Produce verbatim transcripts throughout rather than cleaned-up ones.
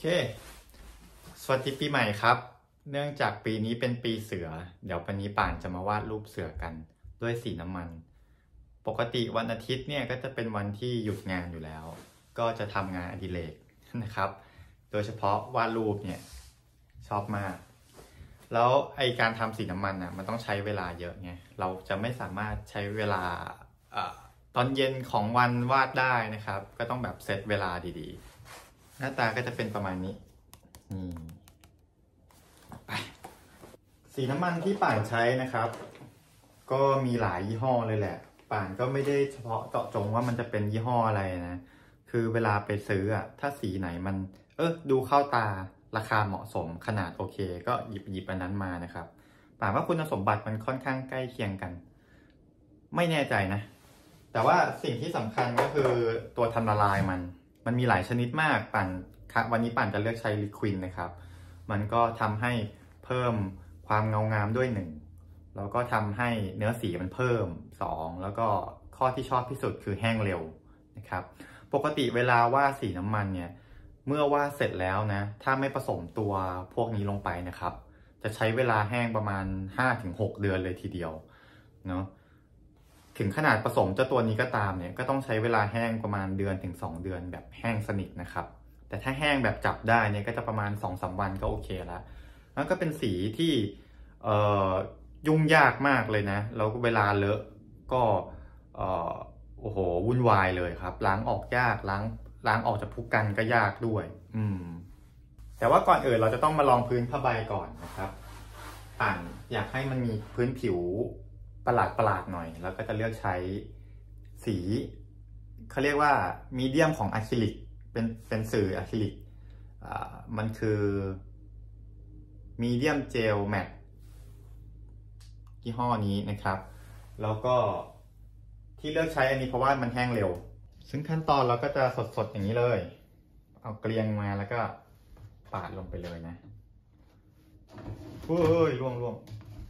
สวัสดีปีใหม่ครับเนื่องจากปีนี้เป็นปีเสือเดี๋ยววันนี้ป่านจะมาวาดรูปเสือกันด้วยสีน้ำมันปกติวันอาทิตย์เนี่ยก็จะเป็นวันที่หยุดงานอยู่แล้วก็จะทำงานอดิเรกนะครับโดยเฉพาะวาดรูปเนี่ยชอบมากแล้วไอการทำสีน้ำมันอ่ะมันต้องใช้เวลาเยอะไงเราจะไม่สามารถใช้เวลาตอนเย็นของวันวาดได้นะครับก็ต้องแบบเซตเวลาดีๆหน้าตาก็จะเป็นประมาณนี้นี่ไปสีน้ำมันที่ป่านใช้นะครับก็มีหลายยี่ห้อเลยแหละป่านก็ไม่ได้เฉพาะเจาะจงว่ามันจะเป็นยี่ห้ออะไรนะคือเวลาไปซื้ออ่ะถ้าสีไหนมันเออดูเข้าตาราคาเหมาะสมขนาดโอเคก็หยิบหยิบอันนั้นมานะครับป่านว่าคุณสมบัติมันค่อนข้างใกล้เคียงกันไม่แน่ใจนะแต่ว่าสิ่งที่สำคัญก็คือตัวทำละลายมันมันมีหลายชนิดมากป่านวันนี้ป่านจะเลือกใช้ลิควิดนะครับมันก็ทำให้เพิ่มความเงางามด้วยหนึ่งแล้วก็ทำให้เนื้อสีมันเพิ่มสองแล้วก็ข้อที่ชอบที่สุดคือแห้งเร็วนะครับปกติเวลาวาดสีน้ำมันเนี่ยเมื่อวาดเสร็จแล้วนะถ้าไม่ผสมตัวพวกนี้ลงไปนะครับจะใช้เวลาแห้งประมาณ ห้าถึงหก เดือนเลยทีเดียวเนาะถึงขนาดผสมเจ้าตัวนี้ก็ตามเนี่ยก็ต้องใช้เวลาแห้งประมาณเดือนถึงสองเดือนแบบแห้งสนิทนะครับแต่ถ้าแห้งแบบจับได้เนี่ยก็จะประมาณ สองถึงสาม วันก็โอเคแล้วแล้วก็เป็นสีที่เอ่อยุ่งยากมากเลยนะแล้วเวลาเลอะก็เอ่อโอ้โหวุ่นวายเลยครับล้างออกยากล้างล้างออกจากพุกกันก็ยากด้วยอืมแต่ว่าก่อนอื่นเราจะต้องมาลองพื้นผ้าใบก่อนนะครับป่านอยากให้มันมีพื้นผิวประหลาดประหลาดหน่อยแล้วก็จะเลือกใช้สีเขาเรียกว่ามีเดียมของอะคริลิกเป็นเป็นสื่ออะคริลิกอ่ามันคือมีเดียมเจลแมตยี่ห้อนี้นะครับแล้วก็ที่เลือกใช้อันนี้เพราะว่ามันแห้งเร็วซึ่งขั้นตอนเราก็จะสดๆอย่างนี้เลยเอาเกลียงมาแล้วก็ปาดลงไปเลยนะเฮ้ยร่วงร่วง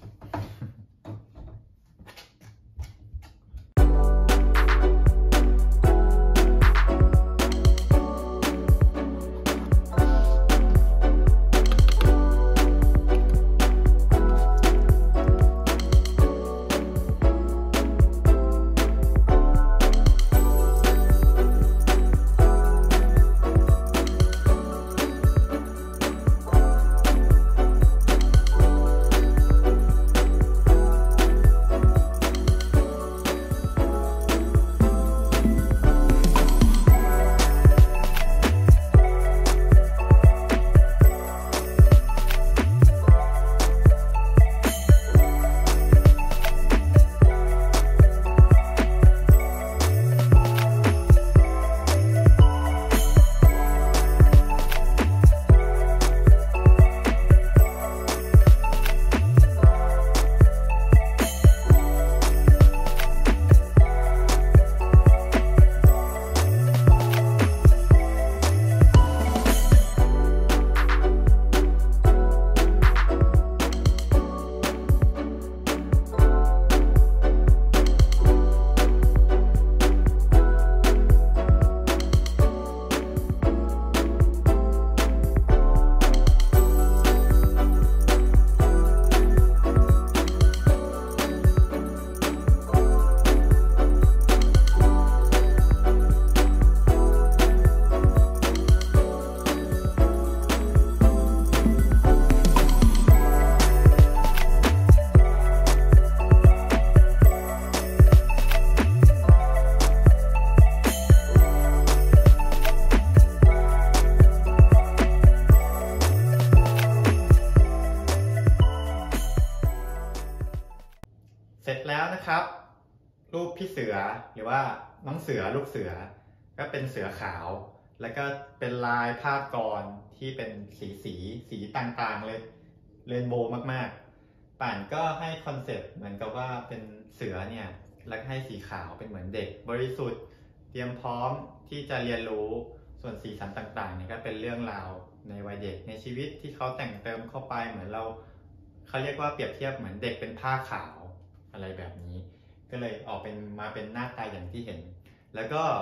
เสร็จแล้วนะครับรูปพี่เสือหรือว่าน้องเสือลูกเสือก็เป็นเสือขาวแล้วก็เป็นลายภาพกรที่เป็นสีสีสีต่างๆเลยเรนโบว์มากๆป่านก็ให้คอนเซ็ปต์เหมือนกับว่าเป็นเสือเนี่ยแล้วให้สีขาวเป็นเหมือนเด็กบริสุทธิ์เตรียมพร้อมที่จะเรียนรู้ส่วนสีสันต่างๆเนี่ยก็เป็นเรื่องราวในวัยเด็กในชีวิตที่เขาแต่งเติมเข้าไปเหมือนเราเขาเรียกว่าเปรียบเทียบเหมือนเด็กเป็นผ้าขาวอะไรแบบนี้ก็เลยออกเป็นมาเป็นหน้าตาอย่างที่เห็นแล้วก็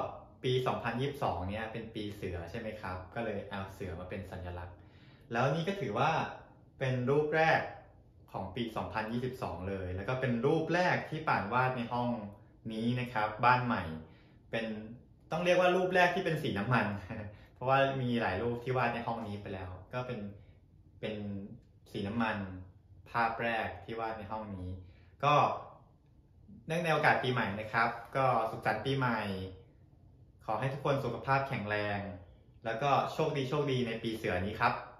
ปี สองพันยี่สิบสอง เนี่ยเป็นปีเสือใช่ไหมครับ ก็เลยเอาเสือมาเป็นสัญลักษณ์ แล้วนี่ก็ถือว่าเป็นรูปแรกของปี สองพันยี่สิบสอง เลย แล้วก็เป็นรูปแรกที่ป่านวาดในห้องนี้นะครับ บ้านใหม่ เป็นต้องเรียกว่ารูปแรกที่เป็นสีน้ำมัน เพราะว่ามีหลายรูปที่วาดในห้องนี้ไปแล้ว ก็เป็นเป็นสีน้ำมันภาพแรกที่วาดในห้องนี้ ก็เนื่องในโอกาสปีใหม่นะครับ ก็สุขสันต์ปีใหม่ ขอให้ทุกคนสุขภาพแข็งแรง แล้วก็โชคดีโชคดีในปีเสือนี้ครับ